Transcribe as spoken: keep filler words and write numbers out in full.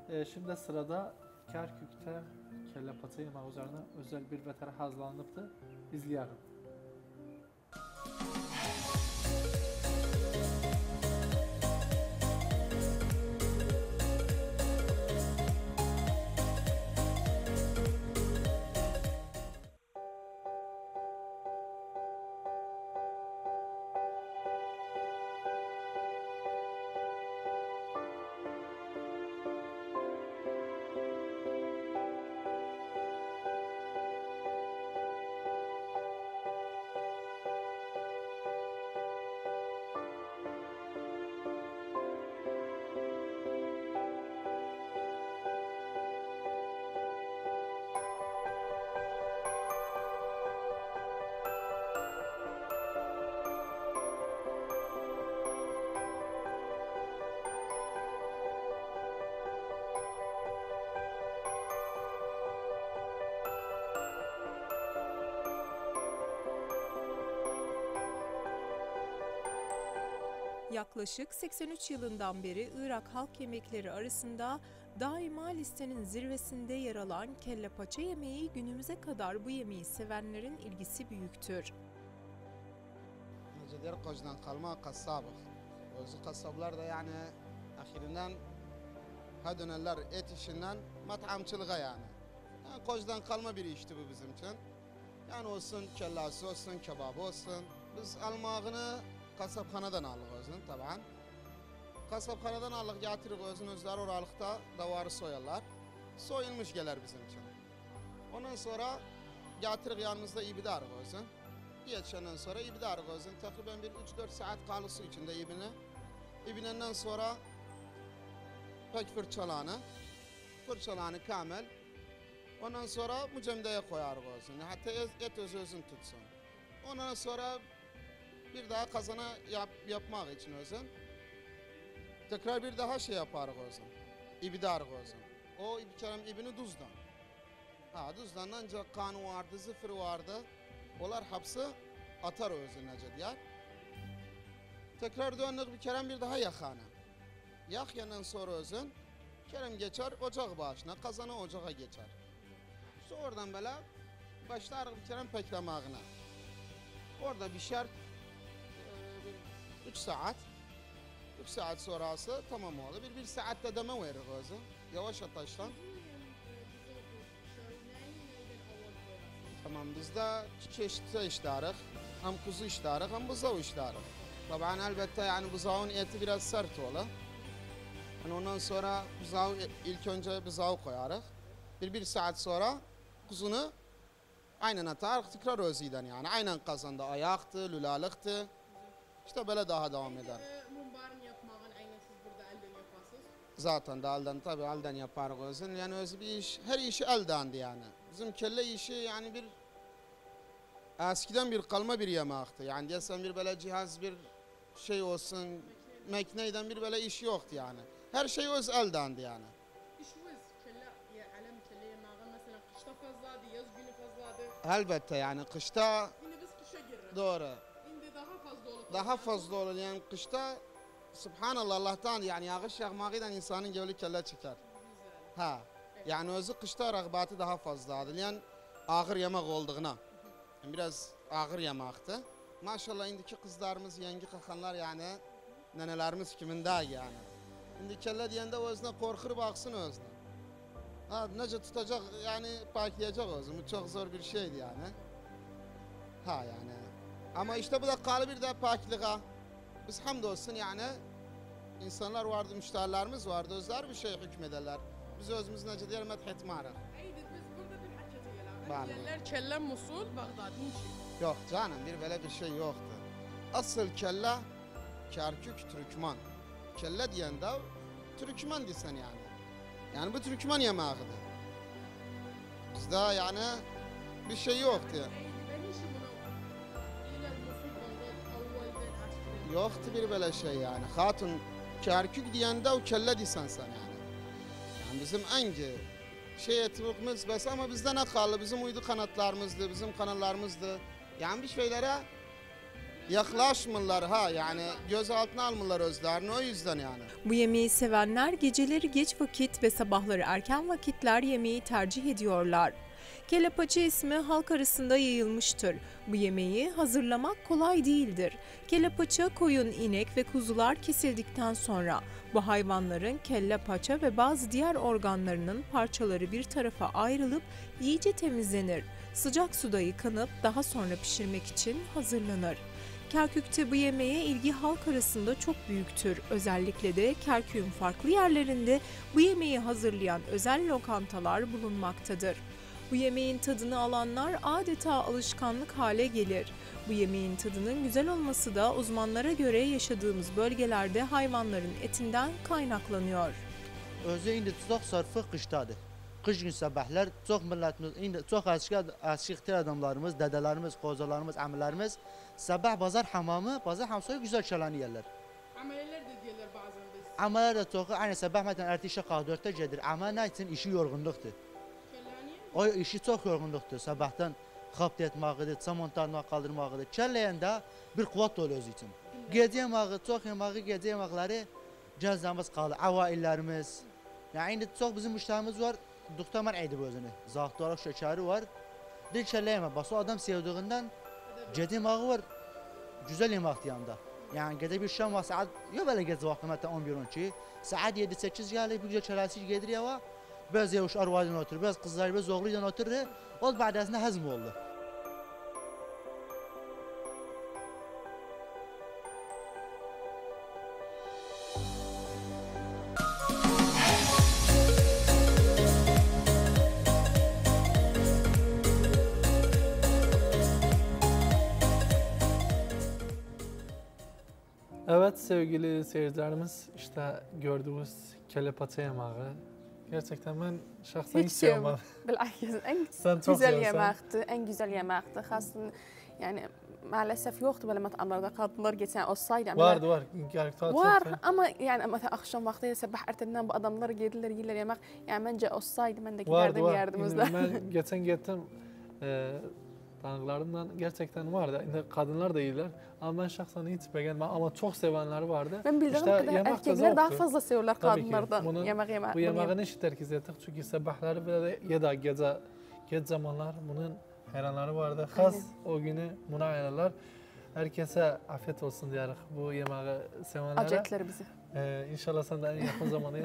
Ee, şimdi sırada Kerkük'te kelle paça yemeği üzerine özel bir veter hazırlanıptı. İzleyelim. Yaklaşık seksen üç yılından beri Irak halk yemekleri arasında daima listenin zirvesinde yer alan kelle paça yemeği günümüze kadar bu yemeği sevenlerin ilgisi büyüktür. Neceder Koç'dan kalma kasabı. Özü kasaplar da yani ahirinden ha dönerler et işinden mat'amçılığa yani. Yani Koç'dan kalma bir işti bu bizim için. Yani olsun kellası olsun, kebabı olsun. Biz almağını kasapxanadan aldık özün taban. Kasapxanadan aldık getirik özün özleri oralıkta davarı soyarlar. Soyulmuş gelir bizim için. Ondan sonra getirik yanımızda ibidarık özün. Geçenden sonra ibidarık özün. Takriben bir üç dört saat kalı su içinde ibine. İbinenden sonra pek fırçalanı. Fırçalanı kamel. Ondan sonra mücemdeye koyarık özün. Hatta et öz özün tutsun. Ondan sonra bir daha kazana yap, yapmak için özün. Tekrar bir daha şey yaparıq özün. İbidarıq özün. O bir kere ibini duzdan. Ha duzdan ancak kanı vardı, zifir vardı. Onlar hapsi atar özün nece diyar. Tekrar döndük bir kere bir daha yakana. Yak yandan sonra özün. Kerem geçer ocak başına, kazana ocağa geçer. İşte oradan böyle başlarıq bir kere peklemağına. Orada bir şart üç saat. üç saat sonrası tamam oldu. Bir, bir saatte deme verir özü. Yavaş ateşten. Tamam bizde çeşitli işlerik. Hem kuzu işlerik hem buzav işlerik. Tabii elbette yani buzavın eti biraz sert olur. Yani ondan sonra buzav ilk önce buzav koyarız. Bir, bir saat sonra kuzunu aynen atarız tekrar özüden yani. Aynen kazanda ayaktı, lülalıktı. İşte böyle daha devam eder. Mumbarın yapmağın aynen siz burada elden yaparsınız. Zaten da elden tabii elden yaparız özün. Yani özü bir iş, her işi eldendi yani. Bizim kelle işi yani bir eskiden bir kalma bir yemekti. Yani desen bir böyle cihaz bir şey olsun, makineyden bir böyle iş yoktu yani. Her şey öz eldendi yani. İş vız kelle ya alem kelle yemeği mesela kışta fazladı, yaz günü fazladı. Elbette yani kışta Şimdi biz kışa gireriz. doğru. Şimdi daha fazla olur. Daha fazla olur yani kışta Subhanallah Allah'tan yani yağış yağmağıyla insanın gövlü kelle çıkar. Güzel. Ha. Yani özü kışta rağbeti daha fazladır. Yani ağır yemek olduğuna. Yani biraz ağır yemekti. Maşallah indiki kızlarımız, yengi kakanlar yani nenelerimiz kiminde yani. Şimdi kelle diyende özüne korkur baksın özüne. Ha nece tutacak yani paklayacak özünü. Bu çok zor bir şeydi yani. Ha yani. Ama işte bu da kalı bir de paklığa. Biz hamdolsun yani insanlar vardı, müşterilerimiz vardı. Özler bir şey hükmederler. Biz özümüz nece diyelim ethetmarıq. Haydi biz burada bir hakete Bana. gelelim. Yerler kelle Musul, Bağdat. Niçin? Yok canım bir böyle bir şey yoktu. Asıl kelle Kerkük Türkmen. Kelle diyen de Türkmen desen yani. Yani bu Türkmen yemeğidir. Bizde yani bir şey yoktu. Haydi ben işim bunu. İler Musul, Bağdat, avvalden açtı. Yoktu bir böyle şey yani. Hatun Kerkük diyen de o kelle desen sen yani. Yani bizim hangi şey etimiz bes ama bizde ne kaldı? Bizim uydu kanatlarımızdı, bizim kanallarımızdı. Yani bir şeylere yaklaşmırlar ha yani göz altına almırlar özlerini o yüzden yani. Bu yemeği sevenler geceleri geç vakit ve sabahları erken vakitler yemeği tercih ediyorlar. Kelle paça ismi halk arasında yayılmıştır. Bu yemeği hazırlamak kolay değildir. Kelle paça koyun, inek ve kuzular kesildikten sonra bu hayvanların kelle paça ve bazı diğer organlarının parçaları bir tarafa ayrılıp iyice temizlenir. Sıcak suda yıkanıp daha sonra pişirmek için hazırlanır. Kerkük'te bu yemeğe ilgi halk arasında çok büyüktür. Özellikle de Kerkük'ün farklı yerlerinde bu yemeği hazırlayan özel lokantalar bulunmaktadır. Bu yemeğin tadını alanlar adeta alışkanlık hale gelir. Bu yemeğin tadının güzel olması da uzmanlara göre yaşadığımız bölgelerde hayvanların etinden kaynaklanıyor. Özü indi çok sarfı kıştadır. Kış gün sabahlar çok milletimiz, indi çok aşık aşıktır adamlarımız, dedelerimiz, kozalarımız, amelerimiz sabah pazar hamamı, pazar hamamı güzel çalanı yerler. Ameleler de diyorlar bazen biz. Ameler de çok, aynı sabah mesela ertesi kahve dörtte gelir. Ama ne için işi yorgunluktur. Kellaniye mi? O işi çok yorgunluktur. Sabahtan kapt etmağıdır, samontanma kaldırmağıdır. Kelleyende bir kuvvet dolu öz için. Gece yemeği, çok yemeği, gece yemekleri cezamız kalır. Availlerimiz. Yani indi çok bizim müşterimiz var. Duktaman eydi bu özünü. Zahit olarak şekeri var. Dil kelle yemek. Bas o adam sevdiğinden gece yemeği var. Güzel yemek yanında. Yani gece bir şam var saat, yok böyle gece vakti mesela on bir on iki. Saat yedi sekiz geldi bir güzel çelasi gelir ya. Biraz yavuş arvadın oturur, biraz kızlar, biraz oğluyla oturur. O badesinde hazm oldu. Evet sevgili seyircilerimiz işte gördüğünüz kelle paça yemeği. Gerçekten ben şahsen hiç Hiç sevmem. sevmem. بالعكس en Sen çok güzel seversen. yemekti, en güzel yemekti. Aslında yani maalesef yoktu böyle mat'amlarda kadınlar geçen olsaydı. Yani Vardı var. Gerçekten var çok. ama yani mesela akşam vakti sabah ertenden bu adamlar geldiler yerler yemek. Yani bence olsaydı ben de Vardı giderdim var. yardımızda. Yine ben geçen gittim. E, tanıklarımdan gerçekten vardı. Yine kadınlar da iyiler. Ama ben şahsen hiç beğenmem. Ama çok sevenler vardı. Ben bildiğim İşte kadar yemek de erkekler daha zevktu. fazla seviyorlar Tabii ki. kadınlardan Bunu- yemek yemek. Bu yemeğini hiç terkis ettik çünkü sabahları böyle ya da gece geç zamanlar bunun hayranları vardı. Has o günü buna ayarlar. Herkese afiyet olsun diyerek bu yemeği sevenlere. Acayipler bizi. Ee, inşallah sen de en yakın zamanda